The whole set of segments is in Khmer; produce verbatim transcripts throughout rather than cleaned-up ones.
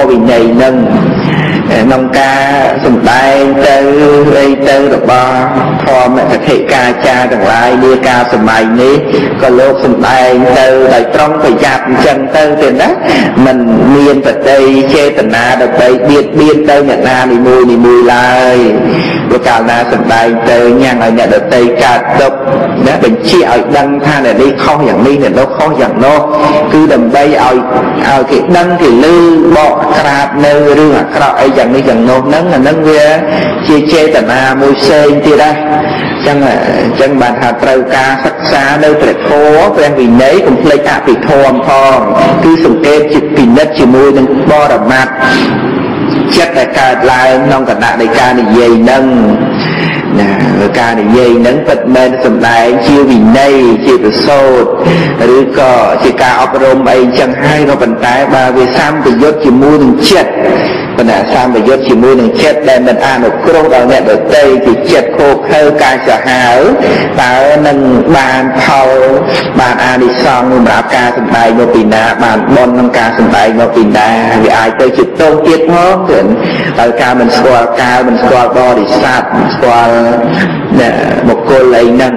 วิญญาณนั่งนองกาสมได้เจอไอเจอหรือบอพอมันจะเทกาจาต่างหลายเดียกาสมัยนี้ก็โลกสมได้เจอได้ตรงไปจับจังเตอเต็มนะมันเมียนปัจจัยเจตนาดับไปเบียดเบียนเตออย่างนาในมือในมือลายว่าการนาสมได้เจออย่างไรเนี่ยดับไปการดบนะเป็นเชี่ยเอาดังท่าเนี่ยได้ข้ออย่างนี้เนี่ยเราข้ออย่างโน้คือดับไปเอาเอาที่ดังที่ลือบอกกราบเนื้อเรื่องกราบไออย่างนี้อย่างโน้นั้นlà nâng về chia chê tận à môi xê thì đây chẳng là chẳng bạn hạt trâu ca sắc xa đâu phải khô quen vì nấy cũng lấy tạ bị thòm thòm cứ sùng kê chụp kỳ nhất chỉ môi nâng bo đập mặt chất là ca lại nông cả nạn này ca này dày nâng ca này dày nâng bật men sầm đại chiêu vì nấy chiêu từ sốt rồi có chỉ ca ốc rôm ấy chẳng hay nó vận tải ba về sam từ dốt chỉ môi nâng chất phần là sao mà do chỉ mua đường chết đây mình ăn một cốc ở nhà ở tây thì chết khô khơi cài sợ hãi ta nâng bàn thầu bàn ăn đi xong nhưng mà ca sân bay ngô pin đá bàn bon nâng ca sân bay ngô pin đá vì ai tới chụp tôn tiết hết rồi ở ca mình squat ca mình squat body sat squat một cô lấy nâng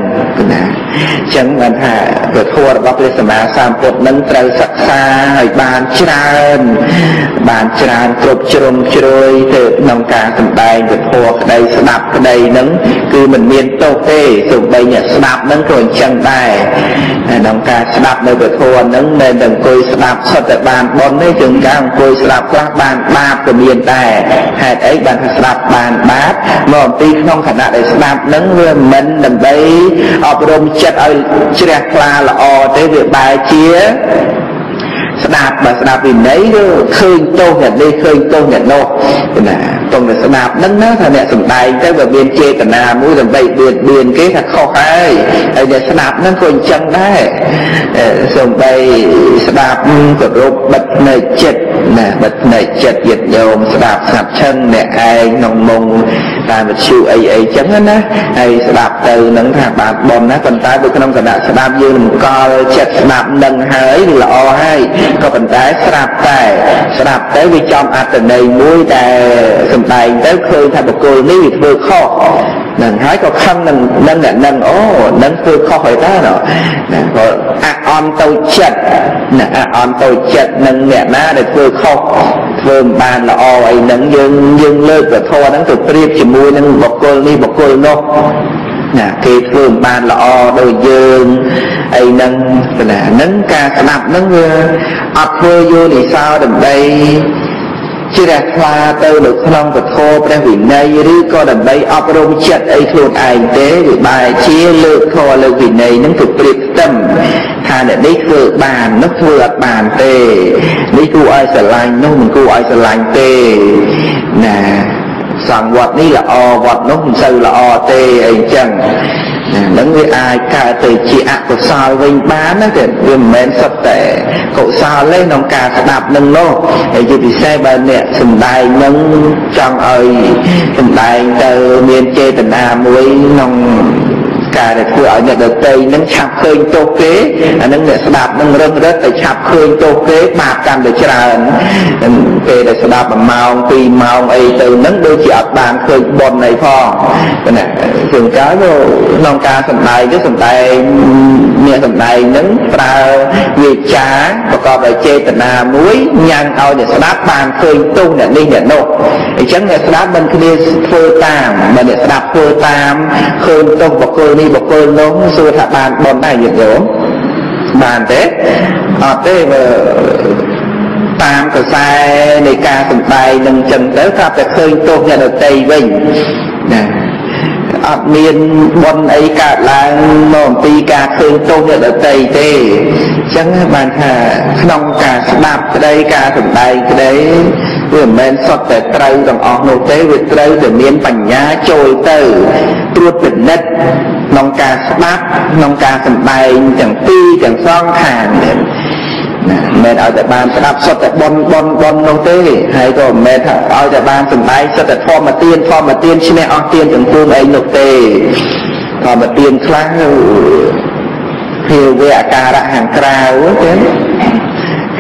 chẳng mình hà rồi thua bắp lên sầm á sam cột nâng trời sắc xaហើយបានច្រើនបានច្រើនគ្រប់ជ្រុងជ្រោយទៅក្នុងការសម្ដែងពធក្តីស្ដាប់ក្តីហ្នឹងគឺមិនមានទោសទេសូម្បីអ្នកស្ដាប់ហ្នឹងក៏អញ្ចឹងដែរក្នុងការស្ដាប់នៅពធហ្នឹងមិនតែអង្គុយស្ដាប់សុទ្ធតែបានបុណ្យទេជាងការអង្គុយស្ដាប់ខ្លះបានបាបក៏មានដែរហេតុអីបានថាស្ដាប់បានបាបមកអំពីក្នុងខណៈដែលស្ដាប់ហ្នឹងវាមិនដើម្បីអប់រំចិត្តឲ្យជ្រះថ្លាល្អទេវាបែរជាស្ដាប់បើស្ដាប់វិន័យគឺឃើញទោសអ្នកនេះឃើញទោសអ្នកនោះណាតោះតែស្ដាប់ហ្នឹងណាថាអ្នកសំដែងទៅវាមានចេតនាមួយដើម្បីបៀតបៀនគេថាខុសហើយហើយអ្នកស្ដាប់ហ្នឹងក៏អញ្ចឹងដែរសូម្បីស្ដាប់គោរពបិទភ្នែកចិត្តណាបិទភ្នែកចិត្តយត់ញោមស្ដាប់ស្ងាត់ឈឹងអ្នកឯងក្នុងមុងតាមវិទ្យុអីអីចឹងណាហើយស្ដាប់ទៅនឹងថាបាទប៉ុណ្ណាប៉ុន្តែនៅក្នុងគណៈស្ដាប់យើងនឹងកល់ចិត្តស្ដាប់នឹងហើយវាល្អហើយក៏ប៉ុន្តែស្ដាប់តែស្ដាប់ទៅវាចំអត្តន័យមួយតែសំដែងទៅឃើញថាបុគ្គលនេះវាធ្វើខុសនឹងហើយក៏ខឹងនឹងនឹងអ្នកនឹងអូនឹងធ្វើខុសហើយតើណាក៏អអន់ទៅចិត្តណាអអន់ទៅចិត្តនឹងអ្នកណាដែលធ្វើខុសធ្វើមិនបានល្អអីហ្នឹងយើងយើងលើកពធហ្នឹងទៅប្រៀបជាមួយនឹងបុគ្គលនេះបុគ្គលនោះណាគេធ្វើមិនបានល្អដូចយើងអីហ្នឹងណាហ្នឹងការស្ដាប់ហ្នឹងវាអត់ធ្វើយោនិសោដើម្បីជ្រះថ្លាទៅនៅក្នុងពធព្រះវិន័យឬក៏ដើម្បីអប់រំចិត្តអីខ្លួនឯងទេវាបែរជាលើកធម៌លើកវិន័យហ្នឹងទៅប្រៀបផ្ទឹមថាអ្នកនេះធ្វើបាននោះធ្វើអត់បានទេនេះគួរឲ្យស្រឡាញ់នោះមិនគួរឲ្យស្រឡាញ់ទេណាសង្ឃវត្តនេះល្អវត្តនោះមិនសូវល្អទេអីចឹងនឹងវាអាចកើតទៅជាអកុសលវិញបានណាតែវាមិនមែនសុទ្ធតែកុសលទេក្នុងការស្ដាប់នឹងនោះហើយជាពិសេសបើអ្នកសំដែងនឹងចង់ឲ្យសំដែងទៅមានចេតនាមួយក្នុងការដែលធ្វើឲ្យអ្នកដទៃនឹងឆាប់ឃើញទោសគេអានឹងអ្នកស្ដាប់នឹងរឹងរឹតតែឆាប់ឃើញទោសគេបាបកាន់តែច្រើនពេលដែលស្ដាប់មួយម៉ោងពីរម៉ោងអីទៅនឹងដូចជាអត់បានឃើញបុណ្យអីផងណាជាងកាលក្នុងការសម្ដែងទៅសម្ដែងអ្នកសម្ដែងនឹងប្រើវាចាប្រកបដោយចេតនាមួយញ៉ាំងឲ្យអ្នកស្ដាប់បានឃើញទោសអ្នកនេះអ្នកនោះអញ្ចឹងអ្នកស្ដាប់មិនគ្នាធ្វើតាមបើអ្នកស្ដាប់ធ្វើតាមឃើញទោសបុគ្គលនេះបុគ្គលនោះសួរថាបានបុណ្យដែរញាតិញោមបានទេអត់ទេតាមកខ្សែនៃការសម្ដែងនឹងចឹងទៅថាតែឃើញទោសអ្នកដទៃវិញណាអត់មានបុណ្យអីកើតឡើងមកអំពីការឃើញទោសអ្នកដទៃទេអញ្ចឹងបានថាក្នុងការស្ដាប់ក្តីការសម្ដែងក្តីវាមិនមែនសុទ្ធតែត្រូវទាំងអស់នោះទេវាត្រូវតែមានបញ្ញាចូលទៅត្រួតពិនិត្យក្នុងការស្ដាប់ក្នុងការសម្ដែងទាំងពីរទាំងសងខាងណាមិនឲ្យតែបានស្ដាប់សុទ្ធតែបនបនបននោះទេហើយក៏មិនមែនថាឲ្យតែបានសម្ដែងសុទ្ធតែធម្មទានធម្មទានឈ្នះអស់ទានទាំងពួងអីនោះទេធម្មទានខ្លះភាវៈអាការៈខាងក្រៅទេ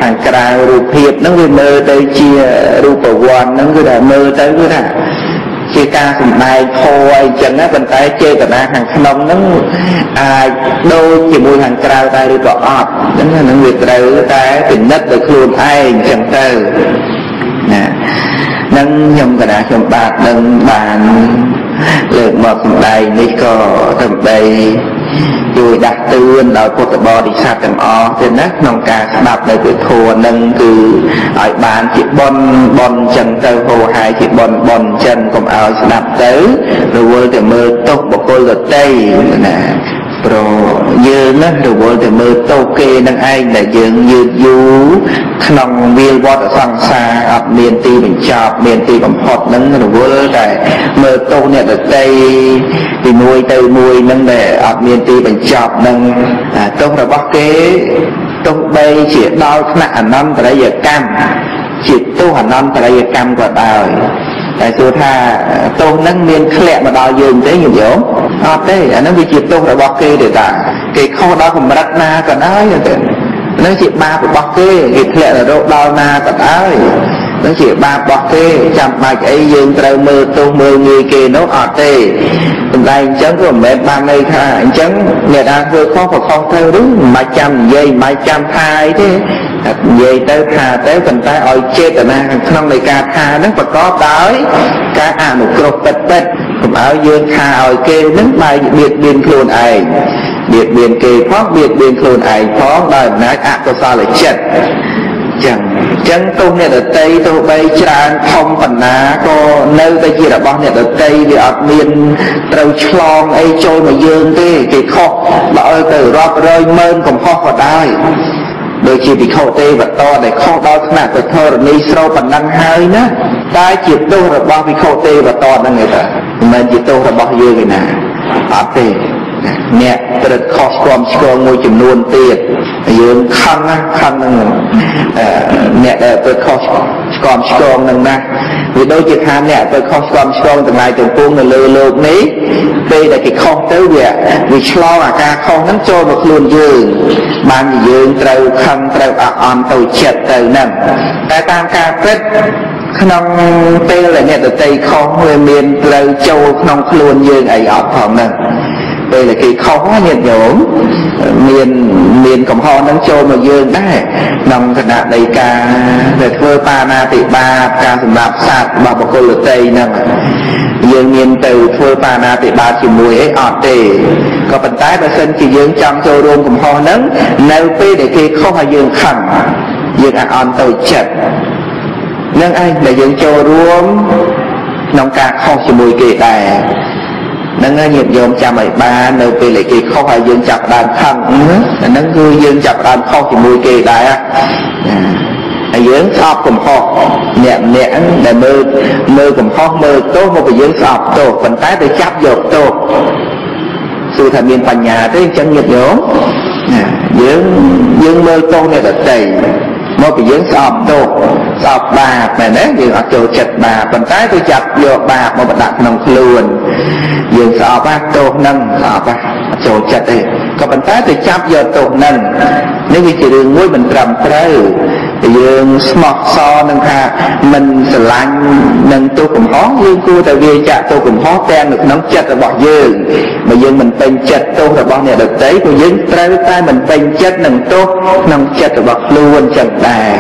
ខាងក្រៅរូបភាពហ្នឹងវាមើលទៅជារូបវ័នហ្នឹងគឺថាមើលទៅគឺថាជាការសម្ដែងធម៌អីចឹងណាប៉ុន្តែចេតនាខាងក្នុងហ្នឹងអាចដូចជាមួយខាងក្រៅដែរឬក៏អត់ហ្នឹងហ្នឹងវាត្រូវតែពិនិត្យដោយខ្លួនឯងចឹងទៅណានឹងខ្ញុំកណាខ្ញុំបាទនឹងបានលើកមកសម្ដែងនេះក៏ដើម្បីជួយដាស់តឿនដល់ពុទ្ធបរិស័ទទាំងអស់ទៀតណាក្នុងការស្ដាប់នៅព្រះធម៌នឹងគឺឲ្យបានជាបុណ្យបុណ្យចឹងទៅហូរហាយជាបុណ្យបុណ្យចឹងកុំឲ្យស្ដាប់ទៅរវល់តែមើលទោសបុគ្គលដទៃណាព្រោះយើងណារវល់តែមើលទោសគេនឹងឯងដែលយើងយឺតយូរក្នុងវាលវដ្តសង្សារអត់មានទីបញ្ចប់មានទីបំផុតនឹងរវល់តែមើលទោសអ្នកដទៃពីមួយទៅមួយនឹងដែលអត់មានទីបញ្ចប់នឹងទោសរបស់គេទោះបីជាដល់ថ្នាក់អនន្តរិយកម្មជាទោសអនន្តរិយកម្មក៏ដោយតែសួរថាទោសនឹងមានធ្លាក់មកដល់យើងទេញោមអត់ទេអានឹងវាជាទោសរបស់គេទេតាគេខុសដល់កម្រិតណាក៏ដោយទេនឹងជាបាបរបស់គេគេធ្លាក់នរកដល់ណាក៏ដោយនឹងជាបាបរបស់គេចាំបាច់អីយើងត្រូវមើលទោសមើលងាយគេនោះអត់ទេសម្ដែងអញ្ចឹងក៏មិនមែនបានន័យថាអញ្ចឹងអ្នកណាធ្វើខុសក៏ខុសទៅឬមិនបាច់ចាំនិយាយមិនបាច់ចាំថាអីទេនិយាយទៅថាទៅប៉ុន្តែឲ្យចេតនាខាងក្នុងនៃការថាហ្នឹងប្រកបដោយការអនុគ្រោះពិតពិតកុំឲ្យយើងថាឲ្យគេហ្នឹងបែរបៀតបៀនខ្លួនឯងបៀតបៀនគេផងបៀតបៀនខ្លួនឯងផងដោយអំណាចអកុសលចិត្តចឹងចឹងទោសអ្នកដតីទោះបីច្រើនធំបណ្ណាក៏នៅតែជារបស់អ្នកដតីវាអត់មានត្រូវឆ្លងអីចូលមកយើងទេគេខុសបើឲ្យទៅរាប់រយម៉ឺនកំហុសក៏ដោយដូចជាភិក្ខុទេវតដែលខុសដល់ថ្នាក់ទៅធរណីស្រោប៉ុណ្ណឹងហើយណាតែជាទោសរបស់ភិក្ខុទេវតហ្នឹងឯងតាមិនមែនជាទោសរបស់យើងឯណាអត់ទេអ្នកព្រឹត្តខុសស្គមឆ្គងមួយចំនួនទៀតយើងខឹងណាខឹងនឹងអ្នកដែលព្រឹត្តខុសស្គមឆ្គងនឹងណាវាដូចជាថាអ្នកព្រឹត្តខុសស្គមឆ្គងទាំងឡាយទាំងពួងនៅលើโลกនេះពេលដែលគេខុសទៅវាវាឆ្លងអាការខុសហ្នឹងចូលមកខ្លួនយើងបានជាយើងត្រូវខឹងត្រូវអអន់ទៅចិត្តទៅហ្នឹងតែតាមការពិតក្នុងពេលដែលអ្នកដតីខុសវាមានត្រូវចូលក្នុងខ្លួនយើងអីអត់ផងហ្នឹងពេលដែលគេខុសញាតិញោមមានមានកំហុសហ្នឹងចូលមកយើងដែរក្នុងគណៈនៃការដែលធ្វើបាណាតិបាតការសម្រាប់សត្វរបស់បុគ្គលដទៃហ្នឹងយើងមានទៅធ្វើបាណាតិបាតជាមួយអីអត់ទេក៏ប៉ុន្តែបើសិនជាយើងចង់ចូលរួមកំហុសហ្នឹងនៅពេលដែលគេខុសឲ្យយើងខឹងយើងអាចអន់ទៅចិត្តនឹងឯងដែលយើងចូលរួមក្នុងការខុសជាមួយគេដែរនឹងញាតិញោមចាំឲ្យបាននៅពេលដែលគេខុសឲ្យយើងចាប់ដើមខឹងអាហ្នឹងគឺយើងចាប់ដើមខុសជាមួយគេដែរហើយយើងស្អប់កំហុសអ្នកម្នាក់ដែលមើលមើលកំហុសមើលទោសមកពីយើងស្អប់ទោសប៉ុន្តែទៅចាប់យកទោសសួរថាមានបញ្ញាទេអញ្ចឹងញាតិញោមយើងយើងមើលទោសអ្នកដទៃមកពីយើងស្អប់ទោសស្អប់បាបមែនទេយើងអត់ចូលចិត្តបាបប៉ុន្តែទៅចាប់យកបាបមកបដាក់ក្នុងខ្លួនយើងស្អប់បាបទោសហ្នឹងស្អប់បាបអត់ចូលចិត្តទេក៏ប៉ុន្តែទៅចាប់យកទោសហ្នឹងនេះវាជារឿងមួយមិនត្រឹមត្រូវយើងស្មោះសរនឹងថាមិនស្រឡាញ់នឹងទោសកំហុសយើងគួរតែវាចាក់ទោសកំហុសទាំងនៅក្នុងចិត្តរបស់យើងបើយើងមិនពេញចិត្តទោសរបស់អ្នកដទៃក៏យើងត្រូវតែមិនពេញចិត្តនឹងទោសក្នុងចិត្តរបស់ខ្លួនចឹងដែរ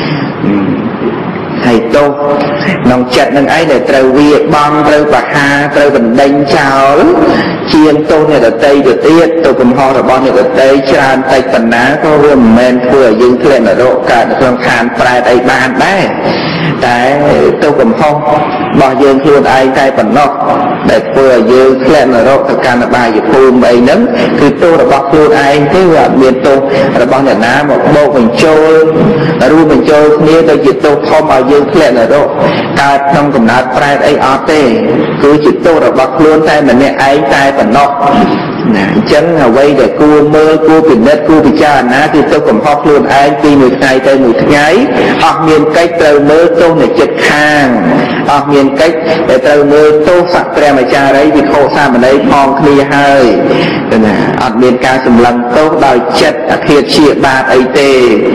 ហើយទោសក្នុងចិត្តនឹងឯងដែលត្រូវវាបងត្រូវបហាត្រូវបណ្ដេញចោលជាងទោសអ្នកដទៃទៅទៀតទោសកំហុសរបស់អ្នកដទៃច្រើនតិចប៉ុណ្ណាក៏វាមិនមែនធ្វើឲ្យយើងធ្លាក់នរកកើតនៅក្នុងឋានប្រែតអីបានដែរតែទោសកំហុសរបស់យើងខ្លួនឯងតែប៉ុណ្ណោះដែលធ្វើឲ្យយើងធ្លាក់នរកទៅកាន់អបាយភូមិអីហ្នឹងគឺទោសរបស់ខ្លួនឯងទេវាអត់មានទោសរបស់អ្នកណាមកបោកបញ្ចូលរួមបញ្ចូលគ្នាទៅជាទោសធំឲ្យយើងធ្លាក់នរកកើតក្នុងកំណើតប្រែតអីអត់ទេគឺជាទោសរបស់ខ្លួនតែម្នាក់ឯងតែប៉ុណ្ណោះណាអញ្ចឹងអ្វីដែលគួរមើលគួរពិនិត្យគួរពិចារណាគឺទោសកំហុសខ្លួនឯងពីមួយថ្ងៃទៅមួយថ្ងៃអស់មានកិច្ចត្រូវមើលទោសអ្នកចិត្តខាងអស់មានកិច្ចដែលត្រូវមើលទោសសក្ព្រះអាចារ្យវិខុសាមណេរផងគ្នាហើយណាអត់មានការសម្លឹងទោសដោយចិត្តអធិជាបាបអីទេ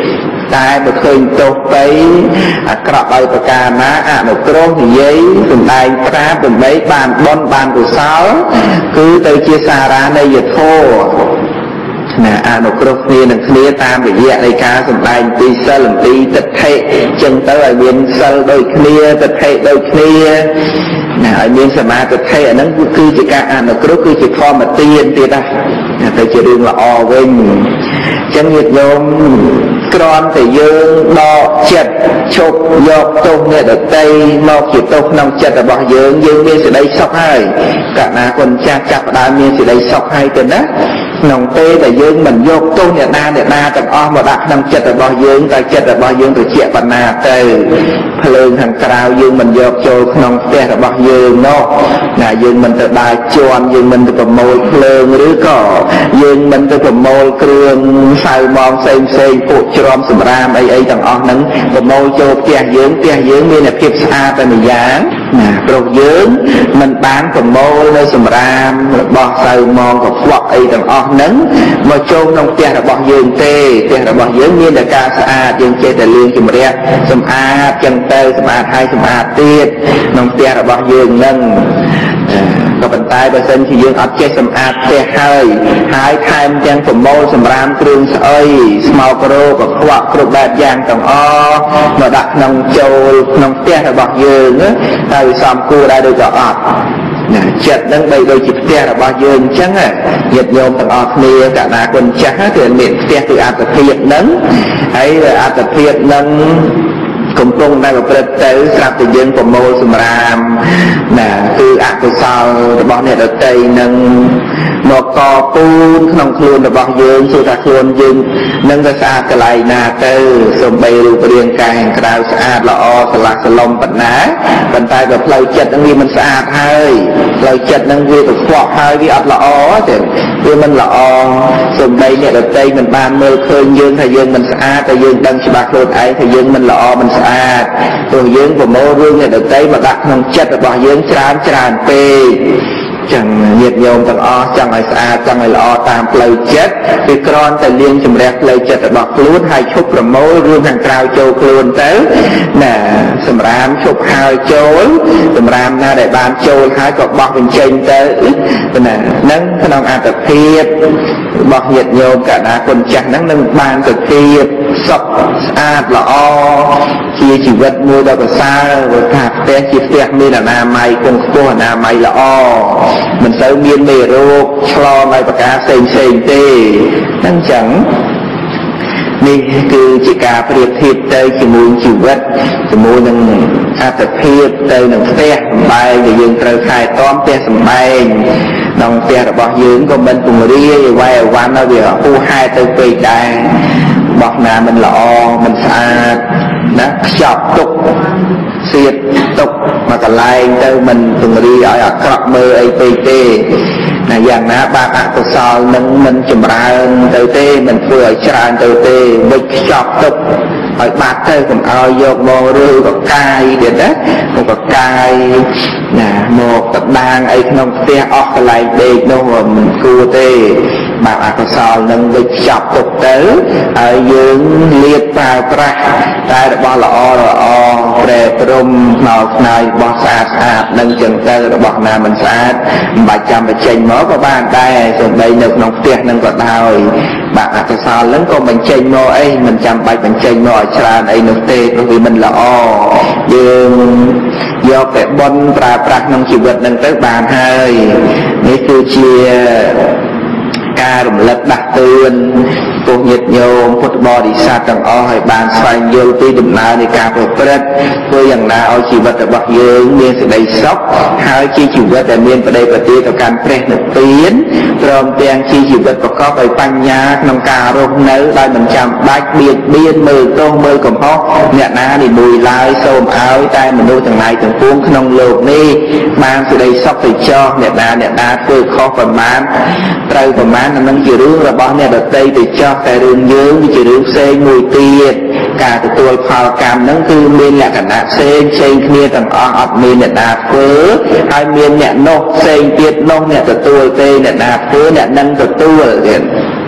តែបើឃើញទោសទៅអាក្រក់ដោយប្រការណាអនុគ្រោះនិយាយសម្ដែងប្រាប់ដើម្បីបានបុណ្យបានកុសលគឺទៅជាសារណីយធម៌ណាអនុគ្រោះគ្នានឹងគ្នាតាមរយៈនៃការសម្ដែងពីសិលអំពីទិដ្ឋិចឹងទៅឲ្យមានសិលដូចគ្នាទិដ្ឋិដូចគ្នាណាឲ្យមានសមាធិអាហ្នឹងគឺជាការអនុគ្រោះគឺជាធម្មទានទៀតណាទៅជារឿងល្អវិញចឹងញាតិញោមគ្រាន់តែយើងដកចិត្តឈប់យកទោសអ្នកដទៃមកជាទោសក្នុងចិត្តរបស់យើងយើងមានសេចក្តីសុខហើយកណ្ណាគុណចាស់ចាប់ផ្ដើមមានសេចក្តីសុខហើយទៅណាក្នុងពេលដែលយើងមិនយកទោសអ្នកណាអ្នកណាទាំងអស់មកដាក់ក្នុងចិត្តរបស់យើងតែចិត្តរបស់យើងត្រជាក់បណ្ណាទៅភ្លើងខាងក្រៅយើងមិនយកចូលក្នុងផ្ទះរបស់យើងនោះណាយើងមិនទៅដើរជន់យើងមិនទៅប្រមូលភ្លើងឬក៏យើងមិនទៅប្រមូលគ្រឿងសៅមងផ្សេងផ្សេងពួកជ្រាំសម្រាមអីអីទាំងអស់ហ្នឹងប្រមូលចូលផ្ទះយើងផ្ទះយើងមានភាពស្អាតតែម្យ៉ាងណាព្រោះយើងមិនបានប្រមូលនៅសម្រាមរបស់សៅមងកខ្វក់អីទាំងអស់ហ្នឹងមកចូលក្នុងផ្ទះរបស់យើងទេផ្ទះរបស់យើងមានតែការស្អាតយើងចេះតែលាងជម្រះសម្អាតចឹងទៅសម្អាតហើយសម្អាតទៀតក្នុងផ្ទះរបស់យើងហ្នឹងក៏ប៉ុន្តែបើសិនជាយើងអត់ចេះសម្អាតផ្ទះហើយហើយថែមទាំងប្រមូលសម្រាមគ្រឿងស្អុយស្មោករោកខ្វក់គ្រប់បែបយ៉ាងទាំងអស់មកដាក់ក្នុងចូលក្នុងផ្ទះរបស់យើងតែវាសមគួរដែរឬក៏អត់ណាចិត្តហ្នឹងបីដូចជាផ្ទះរបស់យើងអញ្ចឹងញាតិញោមទាំងអស់គ្នាកណ្ណាគុណចាស់គឺមានផ្ទះគឺអត្តភាពហ្នឹងហើយអត្តភាពហ្នឹងកំពុងតែប្រព្រឹត្តទៅស្រាប់តែយើងប្រមូលសម្រាមណាគឺអកុសលរបស់អ្នកដទៃនឹងមកកពូនក្នុងខ្លួនរបស់យើងសួរថាខ្លួនយើងនឹងទៅស្អាតកន្លែងណាទៅសំបីរូបរាងកាយខាងក្រៅស្អាតល្អស្រឡះស្រឡំប៉ុណ្ណាប៉ុន្តែបើផ្លូវចិត្តនឹងវាមិនស្អាតហើយផ្លូវចិត្តនឹងវាកខ្វក់ហើយវាអត់ល្អទេវាមិនល្អសំបីអ្នកដទៃមិនបានមើលឃើញយើងថាយើងមិនស្អាតតែយើងដឹងច្បាស់ខ្លួនឯងថាយើងមិនល្អមិនស្អាតព្រោះយើងប្រមូលរឿងអ្នកដទៃមកដាក់ក្នុងចិត្តរបស់យើងច្រើនច្រើនពេកចឹងញាតិញោមទាំងអស់ចង់ឲ្យស្អាតចង់ឲ្យល្អតាមផ្លូវចិត្តគឺគ្រាន់តែលាងជម្រះផ្លូវចិត្តរបស់ខ្លួនហើយឈប់ប្រមូលរឿងខាងក្រៅចូលខ្លួនទៅណាសម្រាមឈប់ហើយចូលសម្រាមណាដែលបានចូលហើយក៏បោះបញ្ចេញទៅណាហ្នឹងក្នុងអត្តភាពរបស់ញាតិញោមកណ្ដាគុណចាស់ហ្នឹងនឹងបានទៅទៀតសុខស្អាតល្អជាជីវិតមួយដ៏ប្រសើរព្រោះថាផ្ទះជាផ្ទះមានអនាម័យគង់ខ្ពស់អនាម័យល្អមិនសូវមានមេរោគឆ្លងដោយប្រការផ្សេងផ្សេងទេហ្នឹងចឹងនេះគឺជាការប្រៀបធៀបទៅជាមួយជីវិតជាមួយនឹងអត្តភាពទៅនឹងផ្ទះសម្បែងដែលយើងត្រូវថែទាំផ្ទះសម្បែងក្នុងផ្ទះរបស់យើងក៏មិនពង្រាយអ្វីអវ៉ាន់ឲ្យវាហួសហេតុទៅពេកដែររបស់ណាមិនល្អមិនស្អាតណាខ្ចប់ទុកសៀតទុកមកកន្លែងទៅមិនពង្រាយឲ្យអាក្រក់មើលអីពេកទេណាយ៉ាងណាបាបអកុសលនឹងមិនចម្រើនទៅទេមិនធ្វើឲ្យច្រើនទៅទេវិចខ្ចប់ទុកឲ្យបាត់ទៅកុំឲ្យយកមកឬក៏កាយទៀតណាមកក៏កាយណាមកតដាងអីក្នុងផ្ទះអស់កន្លែងដេកនោះមិនគួរទេបាបអកុសលនឹងវិចខ្ចប់ទុកទៅហើយយើងលាតប្រើប្រាស់តែរបស់ល្អល្អប្រែព្រំខ្នល់ខ្នើយរបស់ស្អាតស្អាតនឹងចឹងទៅរបស់ណាមិនស្អាតមិនបាច់ចាំបញ្ចេញមកក៏បានដែរសូម្បីនៅក្នុងផ្ទះនឹងក៏ដោយបាបអកុសលនឹងក៏បញ្ចេញមកអីមិនចាំបាច់បញ្ចេញមកឲ្យច្រើនអីនោះទេព្រោះវាមិនល្អយើងយកតែបុណ្យប្រើប្រាស់ក្នុងជីវិតនឹងទៅបានហើយនេះគឺជាការរំលឹកដាស់តឿនពួកញាតិញោមពុទ្ធបរិស័ទទាំងអស់ឲ្យបានស្វែងយល់ពីដំណើរនៃការប្រព្រឹត្តធ្វើយ៉ាងណាឲ្យជីវិតរបស់យើងមានសេចក្តីសុខហើយជាជីវិតដែលមានបដិបត្តិទៅកាន់ព្រះនិព្វានព្រមទាំងជាជីវិតប្រកបដោយបញ្ញាក្នុងការរស់នៅដោយមិនចាំបាច់បៀតបៀនមើលទោសមើលកំហុសអ្នកណានីមួយឡើយសូមឲ្យតែមនុស្សទាំងឡាយទាំងពួងក្នុងលោកនេះបានសេចក្តីសុខទៅចោះអ្នកណាអ្នកណាធ្វើខុសប្រមាណត្រូវប្រមាណនឹងជារឿងរបស់អ្នកដទៃទៅចោះតែរឿងយើងគឺជារឿងផ្សេងមួយទៀតការទទួលផលកម្មហ្នឹងគឺមានលក្ខណៈផ្សេងផ្សេងគ្នាទាំងអស់អត់មានអ្នកណាធ្វើហើយមានអ្នកនោះផ្សេងទៀតនោះអ្នកទទួលទេអ្នកណាធ្វើអ្នកនឹងទទួលទៀត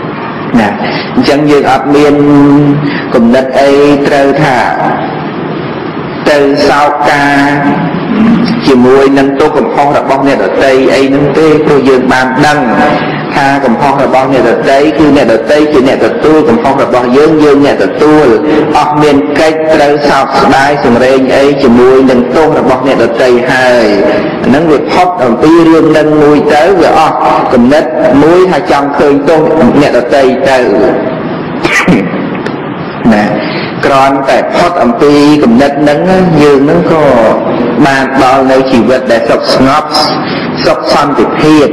nè chẳng dừng ọt miên cùng đất ấy trâu thả từ sau ca chỉ mùi nâng tô cầm phong là bóng nè ở tây ấy nâng tê tôi dừng bàn đăng tha cầm phong là bóng nè ở tây khi nè ở tây chỉ nè ở tu cầm phong là bóng dương dương nè ở tu ọt miên cách trâu sau đai sừng rên ấy chỉ mùi nâng tô là bóng nè ở tây hai nâng việc khóc ở pi riêng nâng mùi tới vừa ọt cầm đất mũi hai trong khơi tô nè ở tây tới nè còn tại phốt âm pi cầm đất nâng dương nó có bàn bao nơi chỉ vật để sọc ngóp sọc son thì thiệt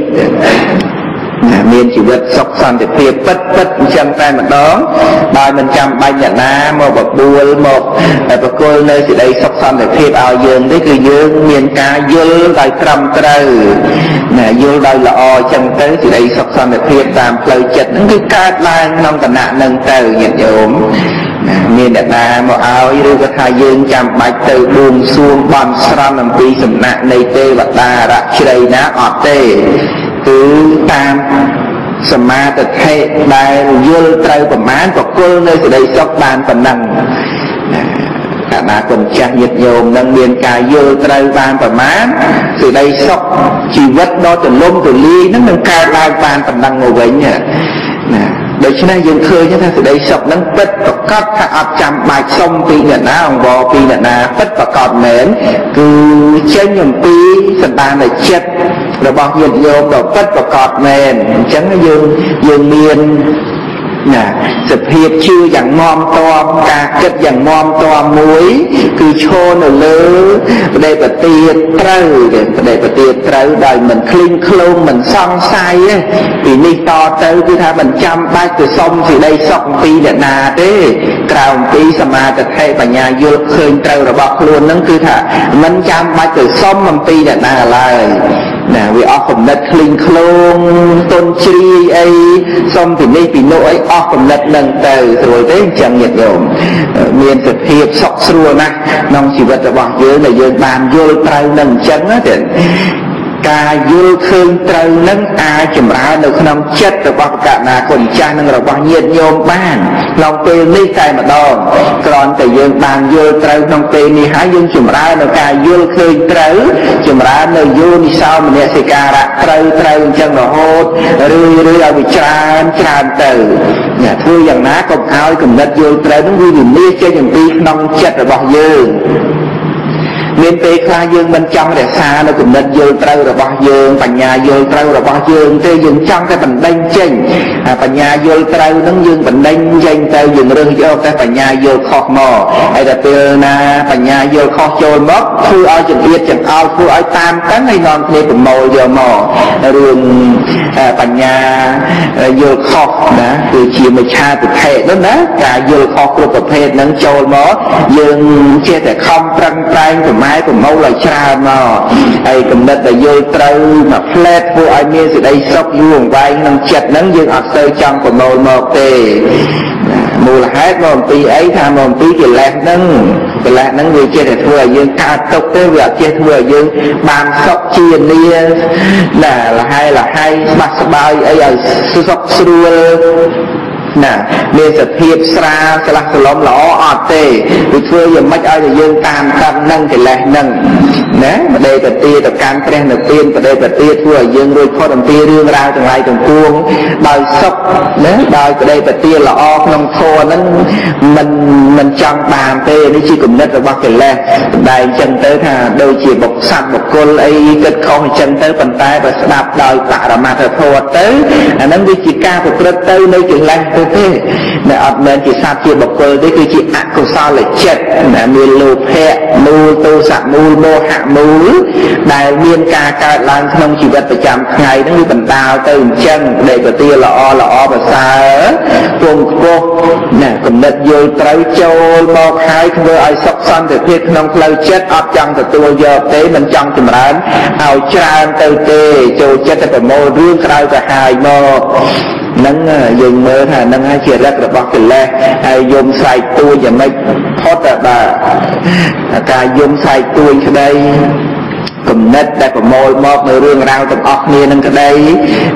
miền chỉ vật sọc son thì thiệt bất bất chân tay mà đó đòi mình chăm bay nhà na một bậc đua một bậc cô nơi thì đây sọc son thì thiệt ao dương đấyคือdương miền ca dương đòi trầm trừ nè dương đòi là o chân tới thì đây sọc son thì thiệt tam lời chật nó cứ cát lan nông tận nạn nâng từ nhiệt ốm miền đất na một ao yêu cái thay dương chăm bạch từ buông xuông bòn sram làm pi sầm nạn này tê và ta đã chơi ná ọt tê cứ tam sầm ma tật hệ bài dương trâu của má của cô nơi từ đây sóc bàn phần năng cả na còn cha nhiệt nhôm nâng miền cà dương trâu bàn phần má từ đây sóc chỉ vật đó từ lông từ ly nó nâng cao bàn bàn phần năng ngồi vậy nhỉ đời cho nên dương khơi cho ta từ đây sọc nâng bết và cắt ta áp chăm bài sông pi nhận ná ông bò pi nhận ná bết và cọt mến cứ trên nhầm pi sân bàn này chết rồi bọc nhiệt vô rồi bết và cọt mến chẳng nó dương dương miên nè sập hiệp chưa dặn mom to ca kết dặn mom to muối cứ chô nó lỡ đây là tia trâu đây là tia trâu đời mình clean clone mình xong sai á vì đi to tới cứ tha mình chăm bách từ sông thì đây sọc pi để nà thế cào pi sầm ma thật hay bà nhà vô khơi trâu rồi bọc luôn nó cứ thà mình chăm bách từ sông mình pi để nà lại nè vì ở cùng đất clean clone tôn chi ấy xong thì đi vì nỗi ở cùng đất nâng từ rồi đấy chẳng nhiệt nhộm miền thực hiệp sọc xua nè nông chỉ vật là bỏ dưới là dương bàn vô trâu nâng chấn á thì ca vô khơi trâu nâng ai chùm ra được nông chất rồi bỏ cả nà còn cha nâng rồi bỏ nhiệt nhộm bàn nông tê ní cái mà đòn còn tại dương bàn vô trâu nông tê ní hái dương chùm ra được ca vô khơi trâu chùm ra nơi vô đi sau mà nè sẽ ca ra trâu trâu chân rồi hốt rươi rươi ở bị tràn tràn từ nhà thưa rằng ná còn áo cùng đất vô trâu nó vui nhìn đi chơi những tí nông chất rồi bỏ dương miền tây khai dương bên trong để xa nó cùng đất vô trâu rồi bỏ dương và nhà vô trâu rồi bỏ dương tây dương trong cái bình đánh chênh và nhà vô trâu nó dương bình đánh chênh tây dương rừng vô cái và nhà vô khóc mò hay là từ na và nhà vô khóc trôi mất thu ở chừng yết chừng ao thu ở tam cắn hay non kia cùng mồi vô mò rừng và nhà vô khóc đã từ chiều mà cha từ hệ đó đó cả vô khóc của tập hệ nó trôi mó dương chia thể không trăng trăng của máy của mẫu là cha mà ai cầm đất là vô trâu mà flat vô ai miên sự đây sốc vuông vai nâng chặt nâng dương ở sơ trong của mẫu một tề mù là hết một tí ấy tham một tí thì lạc nâng thì lạc nâng người chia thể thua dương ca tốc tới việc chia thua dương bàn sốc chia đi là là hay là hay bắt bao ấy ở sốc xua nè miền sập hiệp xa sẽ là sự lom lõ ọt tê vì thưa giờ mất ai thì dương tam tâm nâng thì lại nâng nè mà đây là tia tập can trend đầu tiên và đây là tia thưa dương rồi kho đồng tia riêng ra từng ngày từng cuồng đòi sốc nè đòi cái đây là tia là o nông thô nó mình mình trong bàn tê nó chỉ cùng đất là bao cái lẹ đây chân tới thà đôi chỉ bọc sạch bọc côn ấy kết không chân tới bàn tay và đạp đòi tạ là mà thật thô tới nó đi chỉ ca của đất tới nơi chuyện lạnh thế nè ở bên chỉ sát chia bọc cơ đấy cứ chỉ ác của sao lại chết nè miền lô phe mù tô sạc mù mô hạ mù đại miền ca ca lan không chỉ vật phải chạm ngày nó như bần đào từ chân để có tia là o là o và xa cùng cô nè cùng đất vô tới châu một hai không ai sọc xanh thì thiết không lâu chết áp chân từ tua giờ tế mình trong chùm rán ảo tràn từ tê châu chết từ mô riêng khai cả hai mô nâng dùng mơ thà nâng hai chia rất là bọc lệ hay dùng xài tôi và mấy thoát là bà cả dùng xài tôi ở đây cùng nết đã có môi một người rương rau trong ọc nia nâng cái đây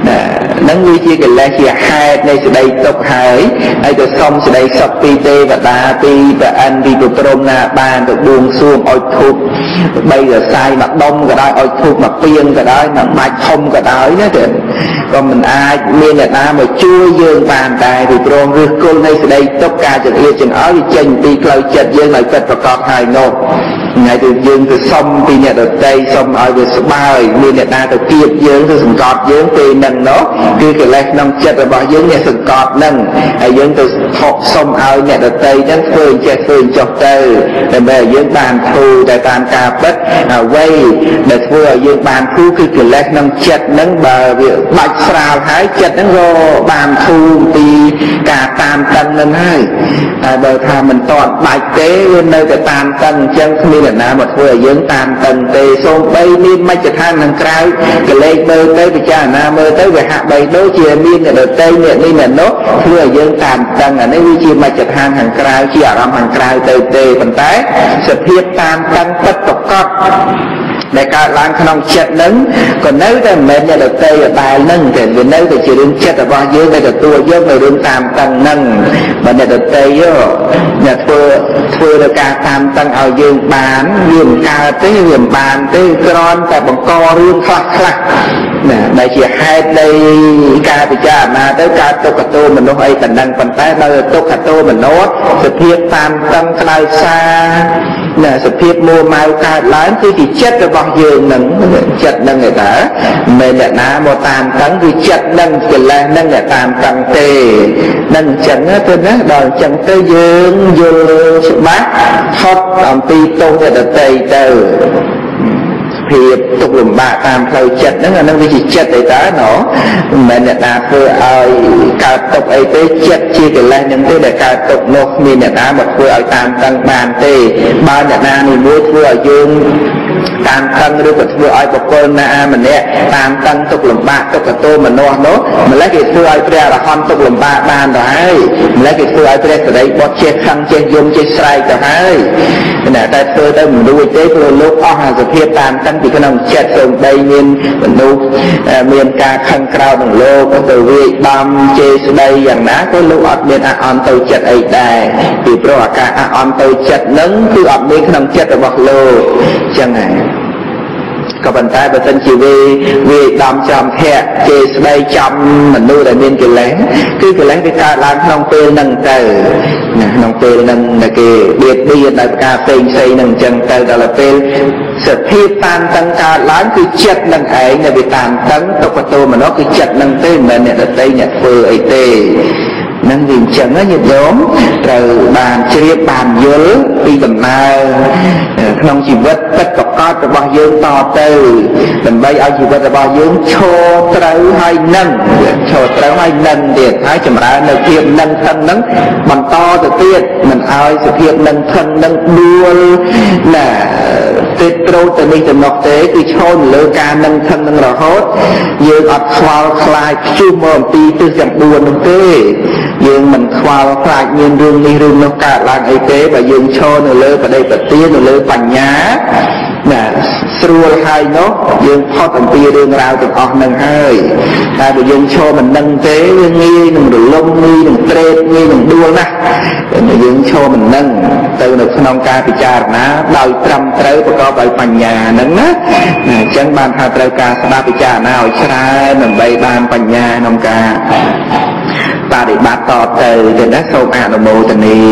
nâng như chia cái lẽ chia hai này sẽ đây tục hải ai được xong sẽ đây sắp pi tê và đá pi và ăn đi của trôm na bàn được buông xuông ôi thuộc bây giờ sai mặt đông cả đó ôi thuộc mặt piên cả đó mặt bạch không cả đó đó chứ còn mình ai miền Việt Nam mà chưa dương bàn tài thì trôm rước cô này sẽ đây tục ca chừng yêu chừng áo thì chừng đi câu chật dương lại cất và con hai nô ngày từ dương từ xong thì nhà đầu tây xong ở về số ba miền Việt Nam từ kia dương từ sừng cọt dương từ nâng nó cứ cái lẽ nông chất rồi bỏ dương nhà sừng cọt nâng ai dương từ học xong ở nhà đầu tây đến phơi che phơi chọc tơ để về dương bàn thu tại bàn cà bất quay để thua ở dương bàn thu cứ cái lẽ nông chất nâng bờ việc bạch xào hái chất nâng rô bàn thu thì cả tam tân lên hai bờ thà mình toàn bạch tế lên nơi cái tam tân chân miền Việt Nam mà thua ở dương tam tân tê xôm bay nên mấy chật than thằng cào cái lệ bơi tới cái cha nam bơi tới về hạ bầy đôi chia miên ở tây miềnนี่เนี่ยนกเพื่อយើងតាមតឹងអានេះវាជាមជ្ឈដ្ឋានខាងក្រៅជាអារម្មណ៍ខាងក្រៅទៅទេប៉ុន្តែសភាពតាមតឹងពិតប្រកបដែលកើតឡើងក្នុងចិត្តនឹងក៏នៅតែមិនមែនអ្នកដទៃដែលនឹងតែវានៅតែជារឿងចិត្តរបស់យើងដែលទទួលយកនៅរឿងតាមតឹងនឹងបើអ្នកដទៃអ្នកធ្វើធ្វើទៅការតាមតឹងឲ្យយើងបានវាមិនកើតទេវាមិនបានទេគ្រាន់តែបង្ករឿងខ្លះខ្លះណាដែលជាហេតុនៃការពិចារណាទៅការទុក្ខទោមនុស្សអីបណ្ដឹងប៉ុន្តែបើទុក្ខទោមនុស្សសភាពតាមតឹងក្តៅសាណាសភាពមួម៉ៅកើតឡើងគឺជាចិត្តរបស់យើងនឹងចិត្តនឹងឯតាមិនអ្នកណាមកតាមតឹងគឺចិត្តនឹងកិលេសនឹងអ្នកតាមតឹងទេនឹងអញ្ចឹងទៅណាដល់អញ្ចឹងទៅយើងយល់ច្បាស់ផុតអំពីទោសអ្នកដទៃទៅភាពទុកលំបាកតាមផ្លូវចិត្តហ្នឹងអានឹងវាជាចិត្តអីតើណោមិនមែនអ្នកណាធ្វើឲ្យកើតទុកអីទេចិត្តជាកិលេសហ្នឹងទេដែលកើតទុកនោះមានអ្នកណាមកធ្វើឲ្យតាមតឹងបានទេបើអ្នកណាមួយមួយធ្វើឲ្យយើងតាមតឹងឬក៏ធ្វើឲ្យបុគ្គលណាម្នាក់តាមតឹងទុកលំបាកទុកកតោមនុស្សនោះម្ល៉េះគេធ្វើឲ្យព្រះអរហន្តទុកលំបាកបានទៅហើយម្ល៉េះគេធ្វើឲ្យព្រះសរិបុត្រចេះខឹងចេះយំចេះស្រែកទៅហើយតែតែធ្វើទៅមិនរួចទេព្រោះលោកអស់អាសភាពតាមតឹងពីក្នុងចិត្តសូម្បីមានមនុស្សមានការខឹងក្រោធនឹងលោកទៅវាយបំជេរស្ដីយ៉ាងណាក៏លោកអត់មានអអន់ទៅចិត្តអីដែរពីព្រោះអាការអអន់ទៅចិត្តនឹងគឺអត់មានក្នុងចិត្តរបស់លោកអញ្ចឹងហើយក៏ប៉ុន្តែបើសិនជាវាវាដំចំភៈជេរស្ដីចំមនុស្សដែលមានកិលេសគឺកិលេសវាកើតឡើងក្នុងពេលហ្នឹងទៅណាក្នុងពេលហ្នឹងដែលគេបៀតបៀនដោយការផ្សេងផ្សេងហ្នឹងអញ្ចឹងទៅដល់ពេលសភាពតាមតឹងកើតឡើងគឺចិត្តនឹងឯងដែលវាតាមតឹងទុក្ខទោមនុស្សគឺចិត្តនឹងទេមិនមែនអ្នកដទៃអ្នកធ្វើអីទេនឹងវាអញ្ចឹងញាតិញោមត្រូវបានជ្រាបបានយល់ពីដំណើរក្នុងជីវិតពិតប្រាកដរបស់យើងតទៅដើម្បីឲ្យជីវិតរបស់យើងឈរត្រូវហើយនឹងឈរត្រូវហើយនឹងទៀតហើយចម្រើននៅភាពនឹងថឹងនឹងបន្តទៅទៀតមិនឲ្យសភាពនឹងថឹងនឹងដួលណាទេត្រូលទៅនេះទៅនោះទេគឺឈរលើការនឹងថឹងនឹងរហូតយើងអត់ខ្វល់ខ្លាចព្យុះមកអំពីទិសទាំងបួននោះទេយើងមិនខ្វល់ខ្លាចមានរឿងនេះរឿងនោះកើតឡើងអីទេបើយើងឈរនៅលើបដិបទានៅលើបញ្ញាណាស្រួលហើយនោះយើងផុតអំពីរឿងរ៉ាវទាំងអស់នឹងហើយតែបើយើងឈរមិននឹងទេវាងាយនឹងរលំងាយនឹងត្រេកងាយនឹងដួលណាស់តែយើងឈរមិននឹងទៅនៅក្នុងការពិចារណាដោយត្រឹមត្រូវប្រកបដោយបញ្ញាហ្នឹងណាអញ្ចឹងបានថាត្រូវការស្ដាប់ពិចារណាឲ្យច្រើនដើម្បីបានបញ្ញាក្នុងការបដិបត្តិតទៅទៅណាសូមអនុមោទនា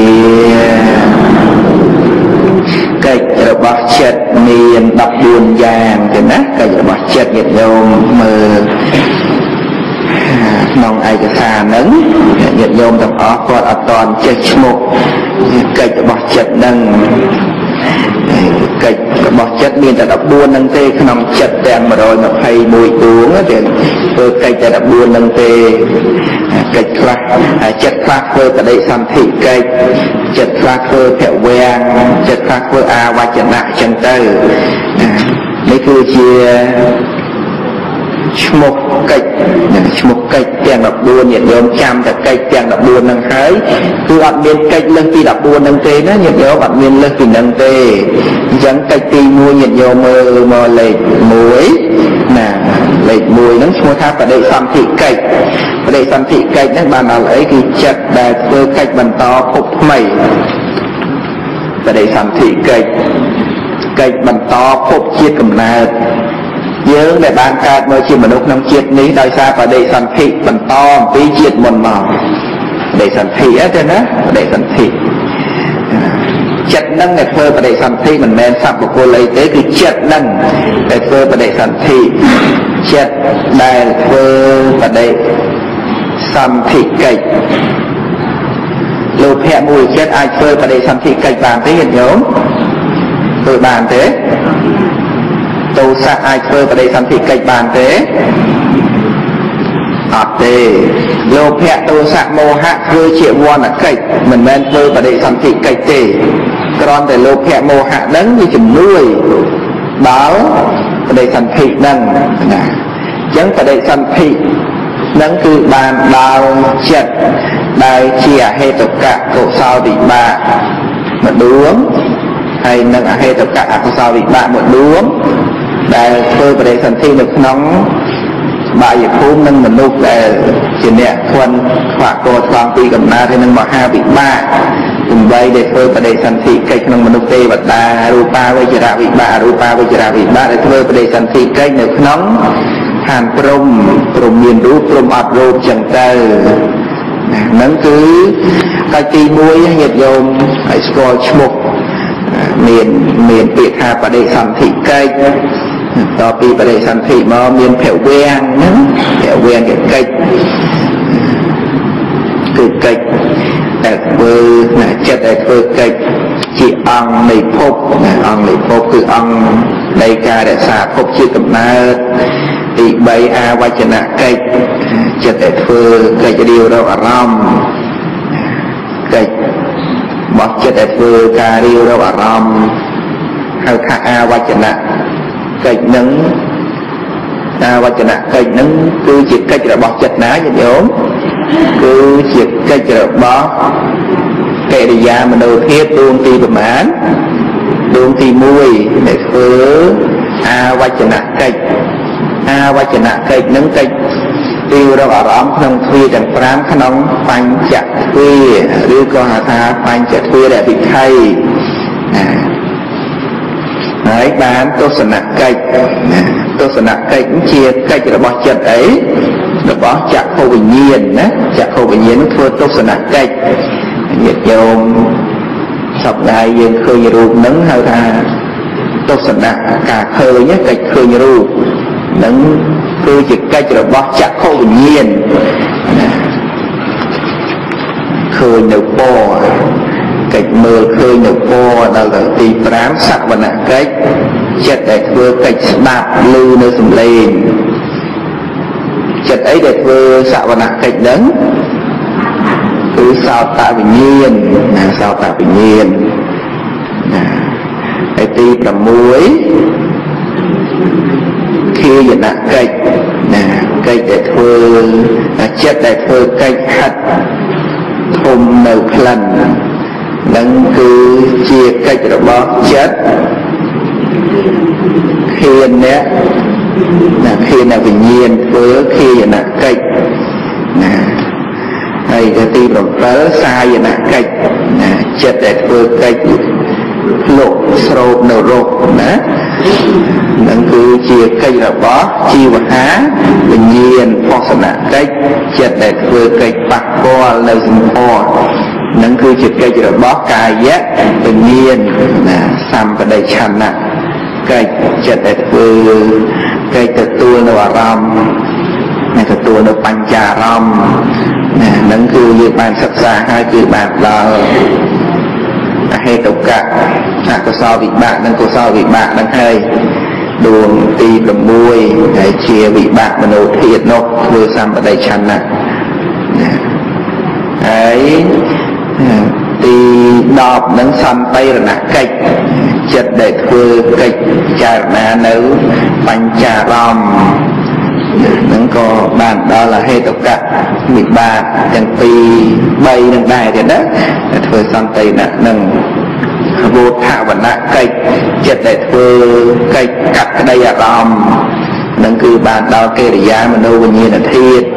កិច្ចរបស់ចិត្តមានដប់បួនយ៉ាងទៅណាកិច្ចរបស់ចិត្តញាតិញោមមើលក្នុងឯកសារហ្នឹងញាតិញោមទាំងអស់គាត់អត់តន់ចេះឈ្មោះកិច្ចរបស់ចិត្តហ្នឹងកិច្ចរបស់ចិត្តមានតែដប់បួនហ្នឹងទេក្នុងចិត្តទាំងmột trăm hai mươi mốtដួងទេធ្វើកិច្ចតែដប់បួនហ្នឹងទេកិច្ចខ្លះចិត្តខ្លះធ្វើបដិសន្ធិកិច្ចចិត្តខ្លះធ្វើភវៈចិត្តខ្លះធ្វើអាវចនៈអញ្ចឹងទៅនេះគឺជាឈ្មោះកិច្ចឈ្មោះកិច្ចទាំងដប់បួនញាតិញោមចាំតែកិច្ចទាំងដប់បួនហ្នឹងហើយគឺអត់មានកិច្ចលើសពីដប់បួនហ្នឹងទេណាញាតិញោមអត់មានលើសពីហ្នឹងទេអញ្ចឹងកិច្ចទីមួយញាតិញោមមើលមកលេខមួយណាលេខមួយហ្នឹងឈ្មោះថាបដិសន្ធិកិច្ចបដិសន្ធិកិច្ចហ្នឹងបានដល់អីគឺចិត្តដែលធ្វើកិច្ចបន្តភពថ្មីបដិសន្ធិកិច្ចកិច្ចបន្តភពជាតិកំណើតយើងដែលបានកើតមកជាមនុស្សក្នុងជាតិនេះដោយសារបដិសន្ធិបន្តអំពីជាតិមុនមកបដិសន្ធិទេណាបដិសន្ធិចិត្តនឹងដែលធ្វើបដិសន្ធិមិនមែនសត្វបុគ្គលអីទេគឺចិត្តនឹងដែលធ្វើបដិសន្ធិចិត្តដែលធ្វើបដិសន្ធិកិច្ចលោភៈមួយចិត្តអាចធ្វើបដិសន្ធិកិច្ចបានទេញាតិញោមធ្វើបានទេទោសៈអាចធ្វើបដិសន្ធិកិច្ចបានទេអត់ទេលោភៈទោសៈមោហៈធ្វើជាវណ្ណកិច្ចមិនមែនធ្វើបដិសន្ធិកិច្ចទេគ្រាន់តែលោភៈមោហៈហ្នឹងវាជំនួយដល់បដិសន្ធិហ្នឹងណាអញ្ចឹងបដិសន្ធិហ្នឹងគឺបានដល់ចិត្តដែលជាអហេតុកៈកុសលវិបាកម្ដួងហើយនឹងអហេតុកៈអកុសលវិបាកម្ដួងដែលធ្វើបដិសន្ធិនៅក្នុងបាយភូមិនិងមនុស្សដែលជាអ្នកខ្វន់ខ្វាក់កថ្លង់ពីកំណើតហើយនឹងមហាវិបាកដើម្បីដែលធ្វើបដិសន្ធិកិច្ចក្នុងមនុស្សទេវតារូបាវិជ្ជរវិបាកអរូបាវិជ្ជរវិបាកដែលធ្វើបដិសន្ធិកិច្ចនៅក្នុងឋានព្រំព្រំមានរូបព្រំអត់រូបចឹងទៅហ្នឹងគឺកិច្ចទីមួយញាតិញោមឲ្យស្គាល់ឈ្មោះមានមានពាក្យថាបដិសន្ធិកិច្ចតពីបដិសន្ធិមកមានភវៀងហ្នឹងភវៀងគេកិច្ចគឺកិច្ចដែលធ្វើចិត្តដែលធ្វើកិច្ចជាអង្គនៃភពអង្គនៃភពគឺអង្គនៃការរក្សាភពជាកំណើតទីបីអាវចនកិច្ចចិត្តដែលធ្វើកិច្ចរាវរកអារម្មណ៍កិច្ចបោះចិត្តដែលធ្វើការរាវរកអារម្មណ៍ហៅថាអាវចនកិច្ចនឹងអាវចនកិច្ចនឹងគឺជាកិច្ចរបស់ចិត្តណាញាតិញោមគឺជាកិច្ចរបស់កិរិយាមនោភាពដួងទីប្រមាណដួងទីមួយដែលធ្វើអាវចនកិច្ចអាវចនកិច្ចនឹងកិច្ចទីរកអារម្មណ៍ក្នុងទ្វាទាំងប្រាំក្នុងបញ្ចទ្វាឬក៏ហៅថាបញ្ចទ្វារវិថីហើយបានទស្សនកិច្ចទស្សនកិច្ចជាកិច្ចរបស់ចិត្តអីរបស់ចក្ខុវិញ្ញាណណាចក្ខុវិញ្ញាណធ្វើទស្សនកិច្ចញាតិញោមសពថ្ងៃយើងឃើញរូបហ្នឹងហៅថាទស្សនៈការឃើញកិច្ចឃើញរូបហ្នឹងគឺជាកិច្ចរបស់ចក្ខុវិញ្ញាណឃើញនៅពណ៌កិច្ចមើលឃើញនៅពណ៌ដល់ទៅទីប្រាំសវនកិច្ចចិត្តដែលធ្វើកិច្ចស្ដាប់ឮនៅសំឡេងចិត្តអីដែលធ្វើសវនកិច្ចហ្នឹងគឺសោតវិញ្ញាណណាសោតវិញ្ញាណណាហើយទីប្រាំមួយធាយនកិច្ចណាកិច្ចដែលធ្វើចិត្តដែលធ្វើកិច្ចហាត់ធំនៅក្លិននឹងគឺជាកិច្ចរបស់ចិត្តធានអ្នកណាធានវិញ្ញាណធ្វើធាយនកិច្ចណាហើយទីប្រាំសាយនកិច្ចណាចិត្តដែលធ្វើកិច្ចភ្លុកស្រោបនៅរកណានឹងគឺជាកិច្ចរបស់ជីវហាវិញ្ញាណផសនកិច្ចចិត្តដែលធ្វើកិច្ចប៉ះពាល់នៅសម្ផស្សនឹងគឺជាកិច្ចរបស់កាយវិញ្ញាណណាសម្បដិឆន្ទៈកិច្ចចិត្តដែលធ្វើកិច្ចទទួលនៅអារម្មណ៍និងទទួលនៅបញ្ចារម្មណ៍ណានឹងគឺយើងបានសិក្សាហើយគឺបានដល់អហេតុកៈអកុសលវិបាកនិងកុសលវិបាកនឹងហើយដួងទីប្រាំមួយដែលជាវិបាកមនោធាតុនោះធ្វើសម្បដិឆន្ទៈហើយទីដប់នឹងសន្តិរណកិច្ចចិត្តដែលធ្វើកិច្ចពិចារណានៅបញ្ចារម្មណ៍នឹងក៏បានដល់អហេតុកៈវិបាកទាំងពីរបីនឹងដែរទៀតណាធ្វើសន្តិរណៈនឹងវោថវនកិច្ចចិត្តដែលធ្វើកិច្ចកាត់ក្តីអារម្មណ៍នឹងគឺបានដល់កិរិយាមនោវិញ្ញាណធាតុ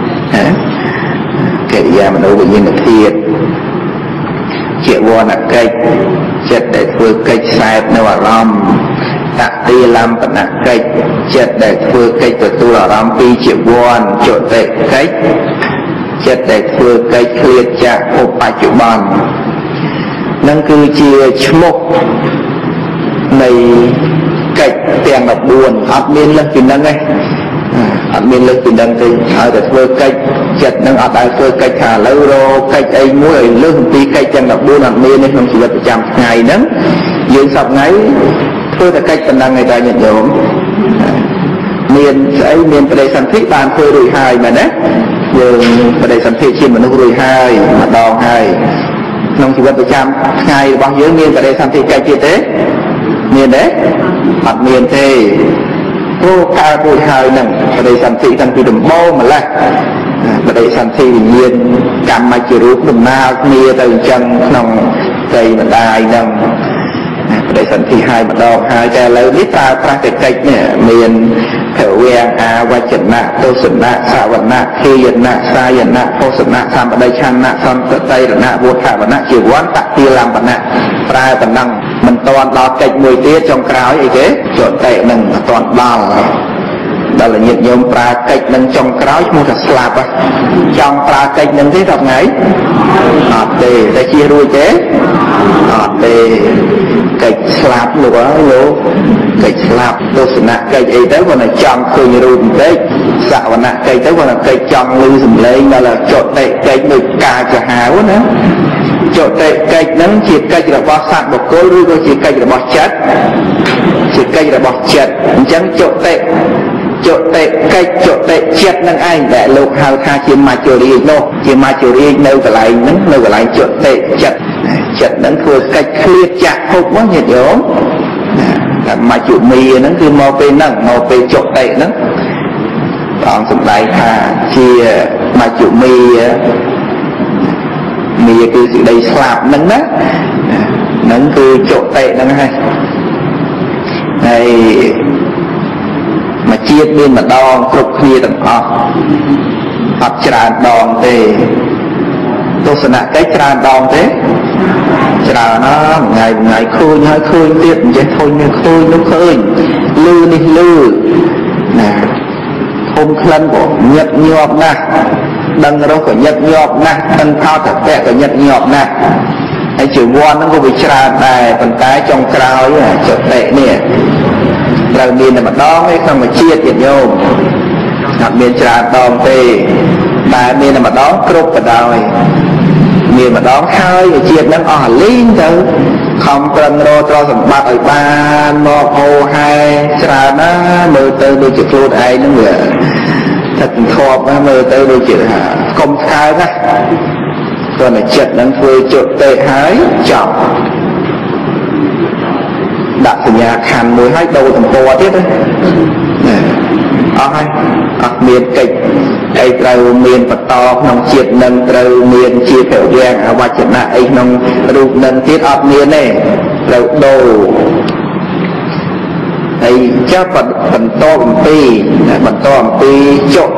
កិរិយាមនោវិញ្ញាណធាតុជាវណ្ណកិច្ចចិត្តដែលធ្វើកិច្ចខ្សែនៅអារម្មណ៍តតិលំបនកិច្ចចិត្តដែលធ្វើកិច្ចទទួលអារម្មណ៍ពីជាវណ្ណចតិកិច្ចចិត្តដែលធ្វើកិច្ចឃ្លាតចាក់ឧបបច្ចុប្បន្ននឹងគឺជាឈ្មោះនៃកិច្ចទាំងដប់បួនអត់មានលើសពីនឹងទេអត់មានលើសពីនឹងទេហើយតែធ្វើកិច្ចចិត្តនឹងអត់ដែលធ្វើកិច្ចថាឥឡូវរកកិច្ចអីមួយឲ្យលើសពីកិច្ចទាំងដប់បួនអត់មានទេក្នុងជីវិតប្រចាំថ្ងៃហ្នឹងយើងសពថ្ងៃធ្វើតែកិច្ចប៉ុណ្ណឹងឯតែញាតិញោមមានស្អីមានបដិសន្ធិបានធ្វើរួចហើយមែនទេយើងបដិសន្ធិជាមនុស្សរួចហើយម្ដងហើយក្នុងជីវិតប្រចាំថ្ងៃរបស់យើងមានបដិសន្ធិកិច្ចទៀតទេមានទេអត់មានទេព្រោះកើតរួចហើយនឹងបដិសន្ធិតាំងពីដំបូងម្ល៉េះបដិសន្ធិវិញ្ញាណកម្មជារូបដំណើរគ្នាទៅអញ្ចឹងក្នុងใจម្ដាយនឹងបដិសន្ធិហើយម្ដងហើយតែឥឡូវនេះប្រើប្រាស់តែកិច្ចនេះមានភវៈអាវចនៈទស្សនៈសវនៈធិយនៈសាយនៈភោសនៈសម្បដិឆន្ទៈសន្តតិរណៈវុទ្ធវនៈជីវ័នតតិលំបនៈប្រើប៉ុណ្ណឹងមិនតាន់ដល់កិច្ចមួយទៀតចុងក្រោយអីគេចតិនឹងមិនតាន់ដល់ដល់ញាតិញោមប្រើកិច្ចនឹងចុងក្រោយឈ្មោះថាស្លាប់ចង់ប្រើកិច្ចនឹងទេដល់ថ្ងៃអត់ទេតែជារួចទេអត់ទេកិច្ចស្លាប់លោកអើយលោកកិច្ចស្លាប់ទស្សនៈកិច្ចអីទៅគាត់តែចង់ឃើញរូបបន្តិចសវនៈកិច្ចទៅគាត់តែកិច្ចចង់ឮសំឡេងដល់ចតិកិច្ចដូចការចាហាវណាចតិកិច្ចហ្នឹងជាកិច្ចរបស់សត្វបុគ្គលឬក៏ជាកិច្ចរបស់ចិត្តជាកិច្ចរបស់ចិត្តអញ្ចឹងចតិចតិកិច្ចចតិចិត្តនឹងឯងដែលលោកហៅថាជាមច្ចុរាជនោះជាមច្ចុរាជនៅកន្លែងហ្នឹងនៅកន្លែងចតិចិត្តចិត្តហ្នឹងធ្វើកិច្ចឃ្លាតចាក់ហុកមកញាតិញោមតែមច្ចុមីហ្នឹងគឺមកពេលហ្នឹងមកពេលចតិហ្នឹងព្រះអង្គសម្ដែងថាជាមច្ចុមីមីគឺសេចក្តីស្លាប់ហ្នឹងណាហ្នឹងគឺចតិហ្នឹងហើយហើយមួយជាតិមានម្ដងគ្រប់គ្នាទាំងអស់អត់ច្រើនដងទេទស្សនកិច្ចច្រើនដងទេច្រើនណាស់ថ្ងៃថ្ងៃឃើញហើយឃើញទៀតមិនចេះធុញនេះឃើញនោះឃើញលឺនេះលឺណាធំក្លិនក៏ញឹកញាប់ណាស់ដឹងរសក៏ញឹកញាប់ណាស់ដឹងថោតតៈក៏ញឹកញាប់ណាស់ហើយជីវ័នហ្នឹងក៏វាច្រើនដែរប៉ុន្តែចុងក្រោយចតិនេះត្រូវមានតែម្ដងឯក្នុងមួយជាតិទៀតញោមអត់មានច្រើនដងទេតែមានតែម្ដងគ្រប់បដ ாய் មានម្ដងហើយជាតិហ្នឹងអស់លីងទៅខំប្រឹងរកទ្រព្យសម្បត្តិឲ្យបានមកហូរហែច្រើនណាស់មើលទៅដូចជាខ្លួនឯងហ្នឹងវាទឹកធប់ណាមើលទៅដូចជាកុំស្កើណាគ្រាន់តែចិត្តហ្នឹងធ្វើចុតិហើយចប់ដាក់សញ្ញាខណ្ឌមួយហើយដូរទំព័រទៀតណាអស់ហើយអត់មានកិច្ចអីត្រូវមានបន្តក្នុងជាតិនឹងត្រូវមានជាភវៈអវចនៈអីក្នុងរូបនឹងទៀតអត់មានទេត្រូវដូរហើយចាប់បន្តអំពីបន្តអំពីចុតិ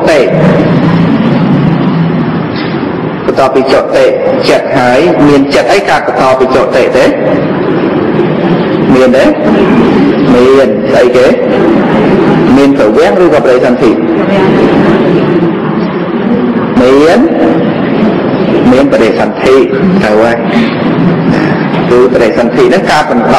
បន្តពីចុតិចិត្តហើយមានចិត្តអីកើតបន្តពីចុតិទេមានទេមានស្អីគេមានប្រវែងឬក៏បរិសន្ធិមានមានបរិសន្ធិទៅហើយគឺបរិសន្ធិហ្នឹងការបន្ត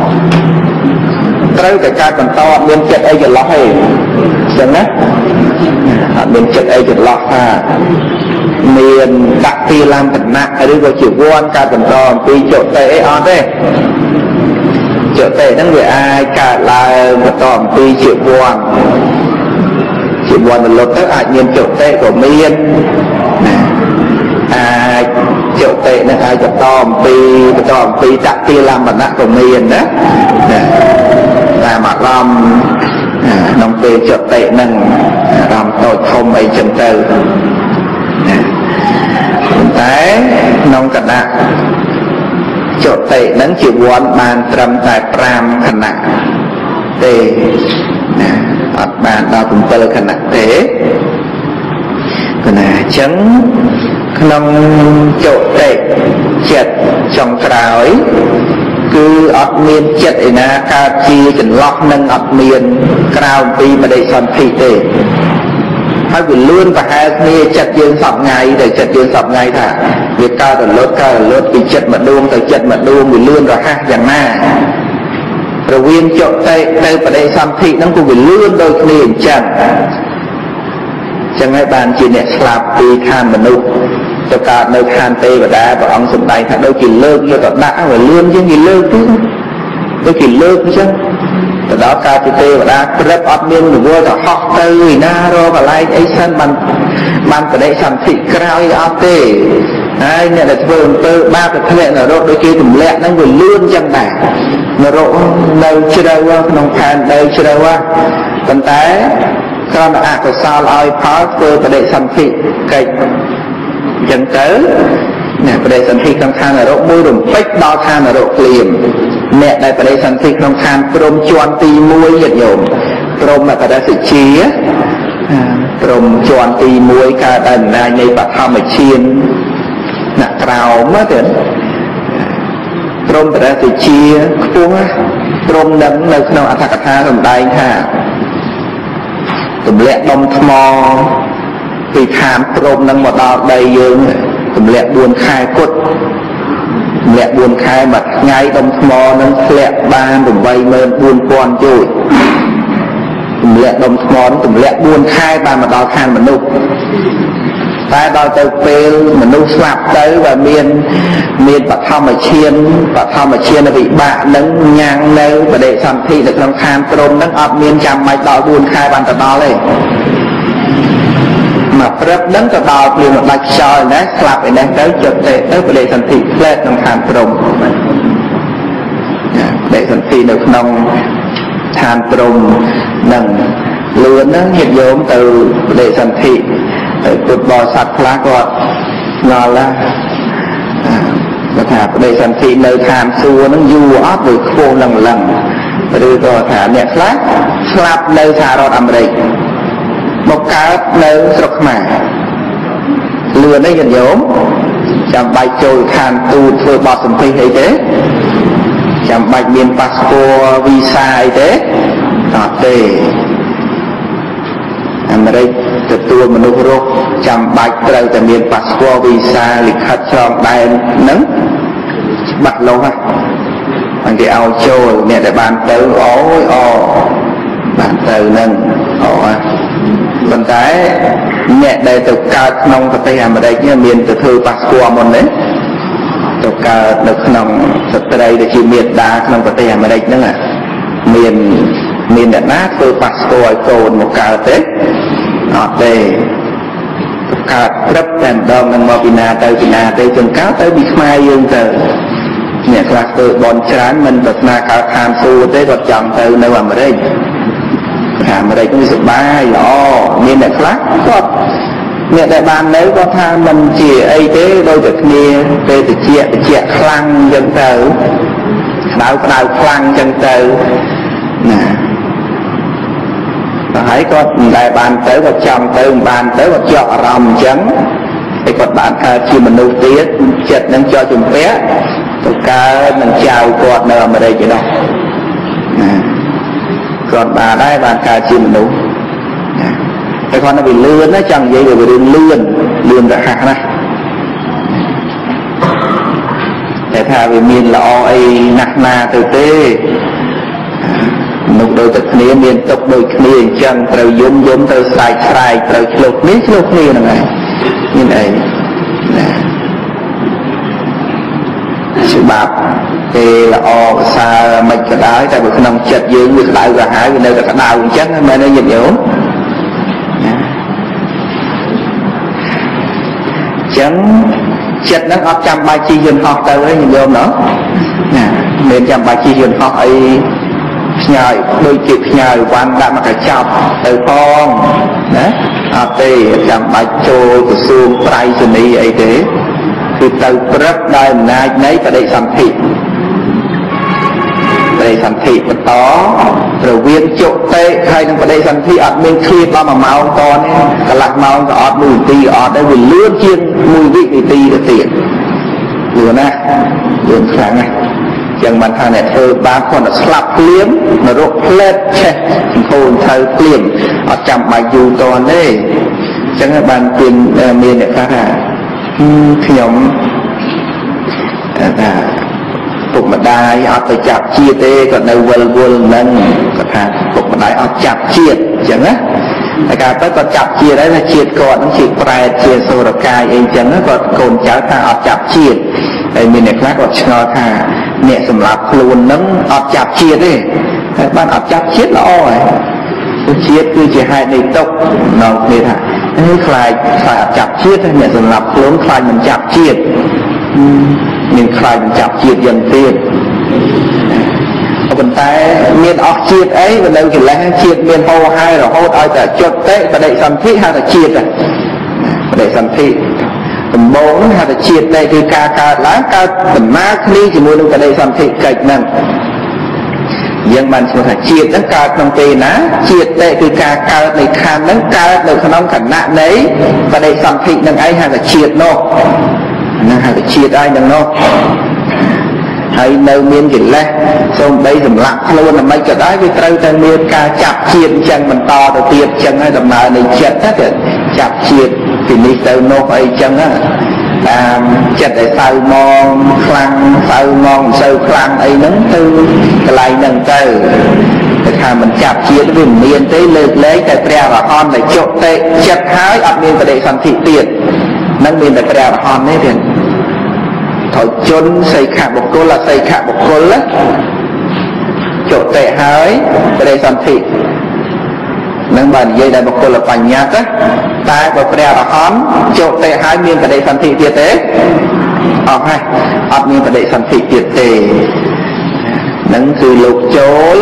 ត្រូវតែការបន្តអត់មានចិត្តអីចន្លោះទេអញ្ចឹងណាអត់មានចិត្តអីចន្លោះថាមានតតិលំបនៈឬក៏ជីវ័នការបន្តអំពីចតិអីអត់ទេចតិហ្នឹងវាអាចកើតឡើងបន្តអំពីជីវ័នជីវ័នរលត់ទៅអាចមានចតិក៏មានណាអាចចតិហ្នឹងអាចបន្តអំពីបន្តអំពីតតិលំបនៈក៏មានណាណាតាមអារម្មណ៍ក្នុងពេលចតិហ្នឹងអារម្មណ៍តូចធំអីចឹងទៅណាតែក្នុងគណៈចតិហ្នឹងជីវ័នបានត្រឹមតែ5ខណៈទេណាអត់បានដល់7ខណៈទេគណៈអញ្ចឹងក្នុងចុតិចិត្តចុងក្រោយគឺអត់មានចិត្តឯណាកើតជាចន្លោះនឹងអត់មានក្រៅពីបដិសន្ធិទេហើយវាលឿនប្រហែលគ្នាចិត្តយើងសពថ្ងៃទៅចិត្តយើងសពថ្ងៃថាវាកើតរលត់កើតរលត់ពីចិត្តម្ដួងទៅចិត្តម្ដួងវាលឿនរហ័សយ៉ាងណារវាងចុតិទៅបដិសន្ធិហ្នឹងក៏វាលឿនដូចគ្នាអញ្ចឹងចឹងហើយបានជាអ្នកស្លាប់ពីឋានមនុស្សទៅកើតនៅឋានទេវតាព្រះអង្គសម្ដែងថាដូចជាលើកយកទៅដាក់វាលឿនជាងគេលើកទៅដូចគេលើកអញ្ចឹងទៅដល់កើតជាទេវតាព្រឹកអត់មានរវល់ទៅហោះទៅឯណារកកន្លែងអីសិនបានបានបដិសន្ធិក្រោយអត់ទេហើយអ្នកដែលធ្វើអំពើបាបទៅធ្លាក់នរកដូចគេទម្លាក់ហ្នឹងវាលឿនចឹងដែរនរកនៅជ្រៅក្នុងឋានដីជ្រៅប៉ុន្តែគ្រាន់តែអកុសលឲ្យផលធ្វើបដិសន្ធិកិច្ចអញ្ចឹងទៅអ្នកបដិសន្ធិក្នុងឋាននរកមួយរំពេចដល់ឋាននរកភ្លាមអ្នកដែលបដិសន្ធិក្នុងឋានព្រំជាន់ទីមួយញាតិញោមព្រំបដិសច្ជាព្រំជាន់ទីមួយកើតដោយអំណាចនៃបឋមឈានអ្នកក្រោមទៅព្រំបដិសច្ជាខ្ពស់ព្រំនឹងនៅក្នុងអត្ថកថាសម្ដែងថាទម្លាក់ដុំថ្មពីឋានព្រំនឹងមកដល់ដីយើងទម្លាក់បួនខែគត់ទម្លាក់បួនខែមួយថ្ងៃដុំថ្មនឹងធ្លាក់បាន84000ជួយទម្លាក់ដុំថ្មនឹងទម្លាក់បួនខែបានមកដល់ឋានមនុស្សតែដល់ទៅពេលមនុស្សស្លាប់ទៅvàមានមានបឋមឈានបឋមឈានវិបាកនឹងញ៉ាំងនៅបដិសន្ធិនៅក្នុងឋានព្រំនឹងអត់មានចាំបាច់ដល់បួនខែបានទៅដល់ទេមកព្រឹកនឹងទៅដល់ព្រាមដាច់ខ្យល់ណាស្លាប់ឯនេះទៅចុតិទៅបដិសន្ធិផ្លែតក្នុងឋានព្រំបដិសន្ធិនៅក្នុងឋានព្រំនឹងលឿនណាញាតិញោមទៅបដិសន្ធិពុទ្ធបរិស័ទខ្លះគាត់ឆ្ងល់ណាគាត់ថាបដិសន្ធិនៅឋានសួគ៌ហ្នឹងយូរអត់វាខ្ពស់ឡើងឡើងឬក៏ថាអ្នកខ្លះស្លាប់នៅសហរដ្ឋអាមេរិកមកកើតនៅស្រុកខ្មែរលឿនទេញាតិញោមចាំបាច់ចូលឋានទូតធ្វើបទសម្ភាសន៍អីទេចាំបាច់មានប៉ាសពតវីសាអីទេអត់ទេអាមេរិកទទួលមនុស្សរស់ចាំបាច់ត្រូវតែមានប៉ាសពតវីសាលិខិតឆ្លងដែនហ្នឹងច្បាស់លាស់ហ្នឹងគេឲ្យចូលអ្នកដែលបានទៅអូយអូបានទៅហ្នឹងអូប៉ុន្តែអ្នកដែលទៅកើតក្នុងប្រទេសអាមេរិកនេះមានទៅធ្វើប៉ាសពតមុនទេទៅកើតនៅក្នុងស្ត្រីដែលជាមេដាក្នុងប្រទេសអាមេរិកហ្នឹងមានមានអ្នកណាធ្វើប៉ាសពតឲ្យកូនមកកើតទេអត់ទេកើតព្រឹបតែម្ដងនឹងមកពីណាទៅពីណាទៅចង្កើតទៅពីខ្មែរយើងទៅអ្នកខ្លះធ្វើបនច្រើនមិនប្រាថ្នាកើតឋានសួគ៌ទេគាត់ចង់ទៅនៅអាមេរិកអាមេរិកវាសុបាយល្អមានអ្នកខ្លះគាត់អ្នកដែលបាននៅគាត់ថាមិនជាអីទេដូចតែគ្នាពេលតិចតិចខ្លាំងអញ្ចឹងទៅក្តៅក្តៅខ្លាំងអញ្ចឹងទៅណាហើយគាត់មិនដែលបានទៅគាត់ចង់ទៅមិនបានទៅគាត់ជាប់អារម្មណ៍អញ្ចឹងហើយគាត់បានកើតជាមនុស្សទៀតចិត្តនឹងជាប់ជំពាក់ទៅកើតនឹងចៅគាត់នៅអាមេរិកឯនោះណាគាត់បានដែរបានកើតជាមនុស្សណាតែគាត់នៅវាលឿនណាចង់និយាយវារឿងលឿនលឿនរហ័សណាស់តែថាវាមានល្អអីណាស់ណាទៅទេមនុស្សដូចតែគ្នាមានទុកដូចគ្នាអញ្ចឹងត្រូវយំយំត្រូវស្រែកស្រែកត្រូវឆ្លុះគ្នាឆ្លុះគ្នាហ្នឹងហើយមានអីណាច្បាប់ទេល្អប្រសើរមិនក៏ដោយតែបើក្នុងចិត្តយើងវាក្តៅក្រហាយវានៅតែក្តៅអញ្ចឹងមែនទេញាតិញោមណាអញ្ចឹងចិត្តហ្នឹងអត់ចាំបាច់ជិះយន្តហោះទៅទេញាតិញោមណោះណាមិនចាំបាច់ជិះយន្តហោះអីផ្ញើដូចជាផ្ញើវ៉ាន់ដាក់មកកញ្ចប់ទៅផងណាអត់ទេចាំបាច់ចូលក្រសួងប្រៃសណីអីទេគឺទៅព្រឹកដោយអំណាចនៃបដិសន្ធិបដិសន្ធិបន្ត rồi viên chỗ tệ hay là đây sản thị ở bên kia ba mà máu con cả lạc máu có ọt mùi tì ọt đây vì lứa chiên mùi vị thì tì được tiền vừa nè vừa sáng này chẳng bàn thang này thơ ba con là slap liếm mà rốt lên chết khôn thơ liếm ở trong bài dù toàn đấy chẳng là bàn tiền miền này phát là khi nhóm phục mặt đai ở tới chạp chia tê còn đâu vần vần nâng còn thà phục mặt đai ở chạp chia chẳng á đại ca tới còn chạp chia đấy là chia còn nó chia prai chia sô độc cai ấy chẳng á còn cồn cháu ta ở chạp chia đây mình này khác còn cho thà mẹ sầm lạp luôn nâng ở chạp chia đấy bạn ở chạp chia là oi chia cứ chỉ hai này tốc nào thế thà cái khai khai ở chạp chia mẹ sầm lạp luôn khai mình chạp chia mình khai mình chạp chia dần tiền còn tay miền ọc chiết ấy và đâu thì lấy chiết miền hồ hai rồi hốt ai cả chốt tệ và đẩy sản thị hay là chiết à và đẩy sản thị tầm bốn hay là chiết đây thì ca ca lá ca tầm má đi chỉ mua được cái đẩy sản thị cạch nè dân bạn sẽ phải chiết nó ca trong tê ná chiết tệ thì ca ca này khan nó ca được không khả nạn đấy và đẩy sản thị nâng ấy hay là chiết nó nâng hay là chiết ai nâng nó hay nơi miền gì lẽ xong đây dùm lặng luôn là mấy cái đấy với trâu tên miền ca chạp chiên chân mình to đầu tiên chân hay tầm nào này chết hết rồi chạp chiên thì đi sâu nốt ấy chân á à, chết để sao mòn khăn sao mòn sâu khăn ấy nâng tư cái lại nâng tư thì thà mình chạp chiên với miền tới lượt lấy cái treo và hòn để chốt tệ chết hái ập miền để sản thị tiền nâng miền để treo và hòn đấy thì thổi chôn xây khả một cô là xây khả một cô lắm chỗ tệ hái ở đây sản thị nâng bàn dây đại một cô là bánh nhạc á tai và preo là hón chỗ tệ hái miền ở đây sản thị tiệt tế ở hai ấp miền ở đây sản thị tiệt tế nâng từ lục chốn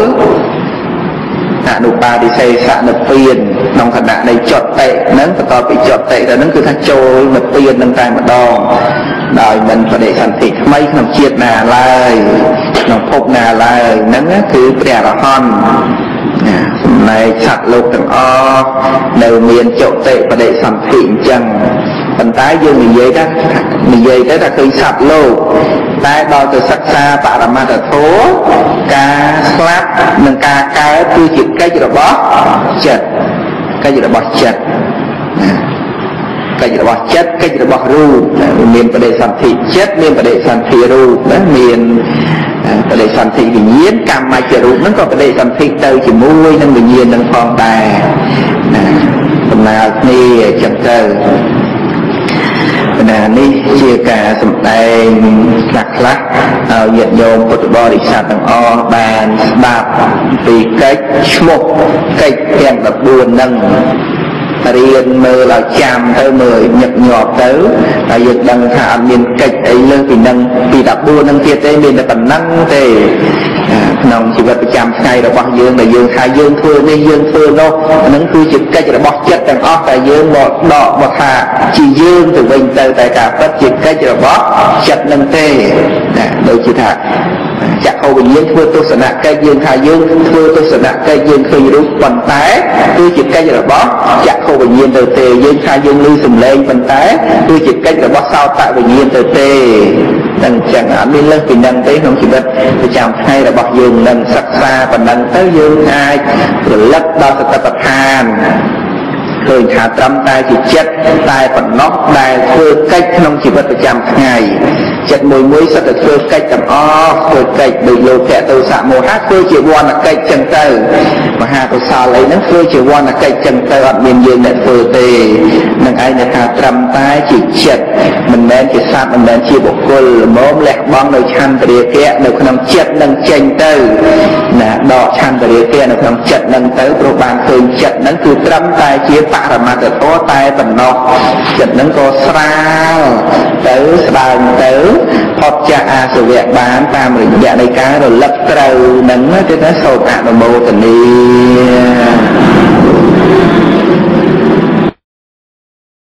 hạ nụ ba đi xây xạ nập tiền nông khả nạn này chọt tệ nâng và to bị chọt tệ là nâng cứ thắt trôi nập tiền nâng tay mà đo đòi mình phải để sản thị mấy nông chiết nà lại nông phục nà lại nâng cứ bè ra hòn này sạch lục tầng o đều miền chỗ tệ và để sản thị chân phần tái dương mình dây đó mình dây đó là khi sạch lục tái đo từ sắc xa tạ là mà là thố ca slap nâng ca ca tư chịu cái gì đó bó chật cái gì đó bó chật cái gì đó bó chất cái gì đó bó ru miềnประเด sản thị chất miềnประเด sản thị ru đó miềnประเด sản thị vì nhiên cam mai chợ ru nó cóประเด sản thị từ chỉ mũi nên mình nhiên đang phong đài hôm nào đi chậm từ nè ní chia cả sầm tay lạc lắc ở nhiệt nhôm của bò đi sạt đằng o bàn bạc vì cách một cách kèm là buồn nâng riêng mơ là chạm tới mười nhật nhọt tới là việc đằng hạ miền cách ấy lên thì nâng vì đặt buồn nâng kia tới miền là tầm nâng thì nông chỉ vật chạm ngay là bọc dương là dương hai dương thưa nên dương thưa nó nâng cứ chụp cách là bọc chất đằng óc tại dương một đọ một hạ chỉ dương từ bình từ tại cả tất chụp cách là bọc chất nâng tê đôi chỉ thà chắc hầu bình dương thưa tôi sẽ nặng cái dương hai dương thưa tôi sẽ nặng cái dương khi đúng vận tái tôi chụp cách là bọc chắc hầu bình dương từ tê dương hai dương lưu sùng lên vận tái tôi chụp cách là bọc sau tại bình dương từ tê nâng chẳng hạn bên lên thì nâng tới không chỉ biết tôi chạm hay là bọc dương nâng sắc xa và nâng tới dương hai rồi lấp đo sẽ tập hàn rồi thả trăm tay thì chết tay còn nóc đài thưa cách không chỉ biết tôi chạm ngày chết mùi muối sẽ được thưa cách tầm o thưa cách bị lô kẹ tôi xạ mùa hát thưa chỉ quan là cách chân tơ mà hà tôi xa lấy nó thưa chỉ quan là cách chân tơ ở miền dương lại thưa tề nâng ai là thả trăm tay chỉ chết mình nên chỉ sát mình nên chỉ bộ cô mốm lẹt bóng nơi chăn tề kẹ nơi không chết nâng chân tơ nè đọ chăn tề kẹ nơi không chết nâng tới pro bàn khơi chết nâng cứ trăm tay chia tạ là mà từ có tay tầm nọ chết nâng có sao tới bàn tới hoặc cha a sự việc bán tam rồi dạ đây cá rồi lấp trâu nâng trên nó sâu tạ đồ mô tình đi